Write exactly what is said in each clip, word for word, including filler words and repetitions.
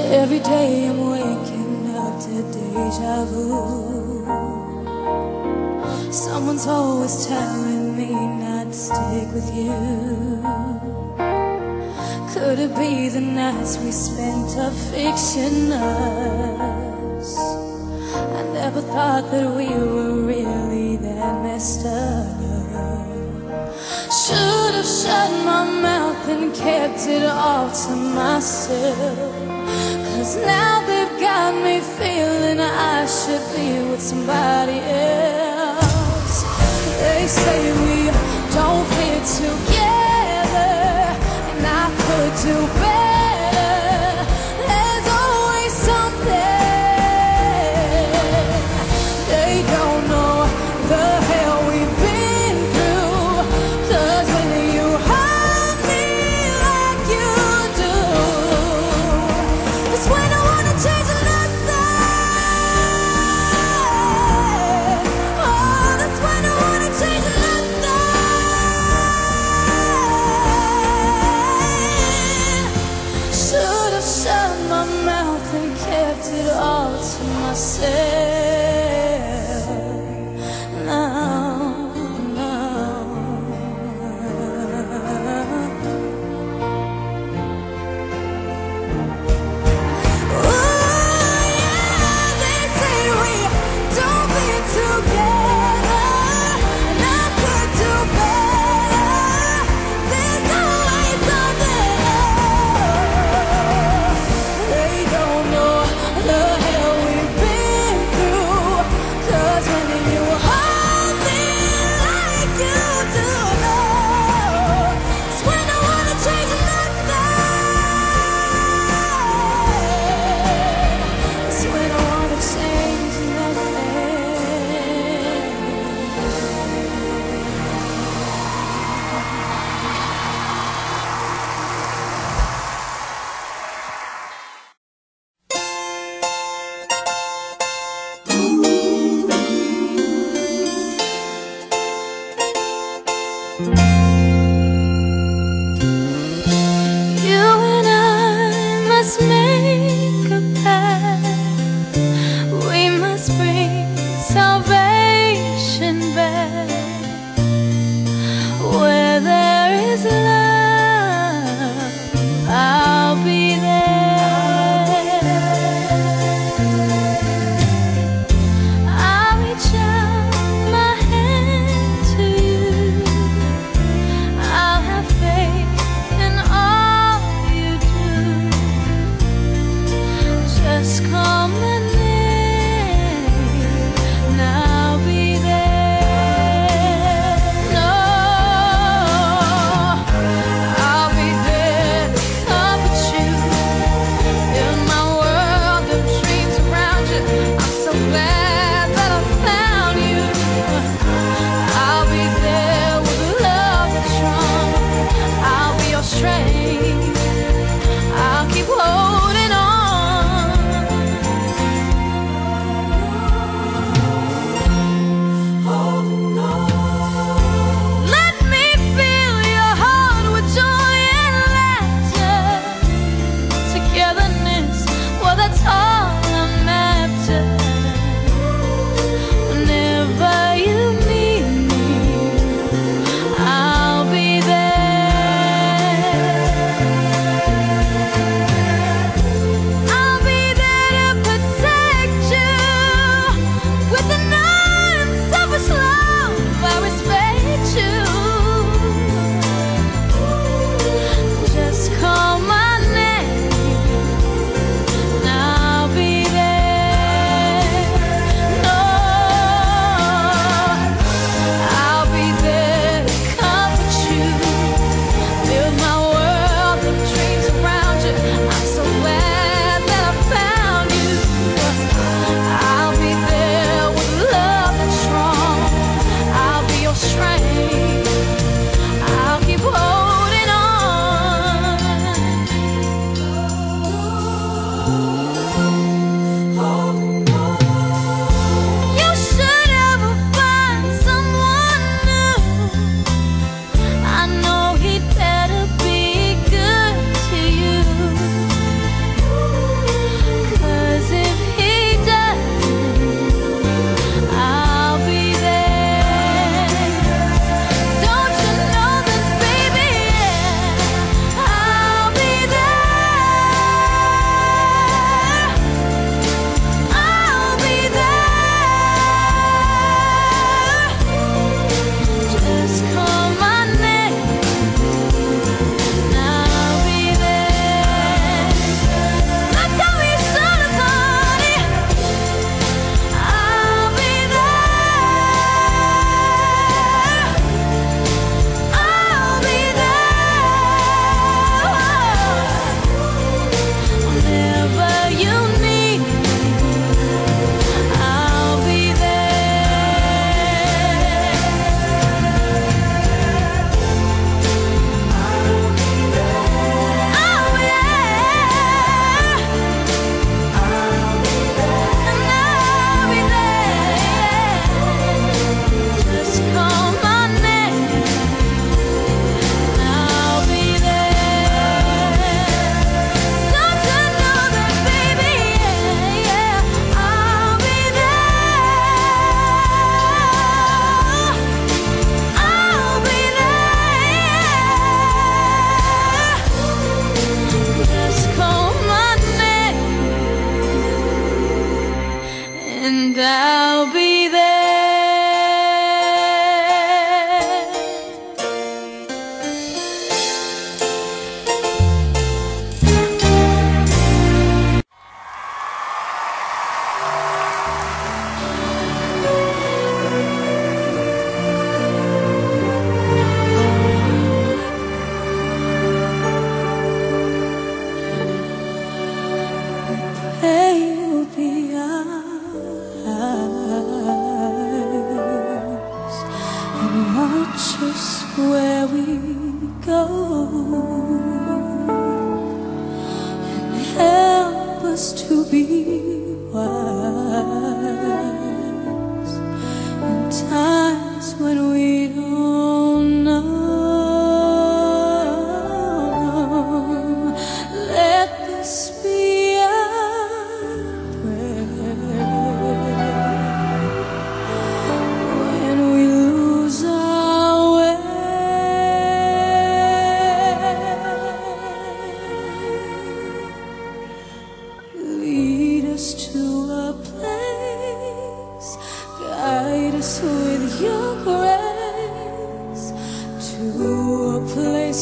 Every day I'm waking up to deja vu. Someone's always telling me not to stick with you. Could it be the nights we spent are fiction us? I never thought that we were really that messed up. Should have shut my mouth and kept it all to myself. Cause now they've got me feeling I should be with somebody else. They say we don't fit together, and I could do better. There's always something. They don't know the hell we've been through. Cause when you hurt me like you do, it's when I wanna change nothing. Oh, that's when I wanna change nothing. Should have shut my mouth and kept it all to myself. No, no. Been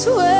swear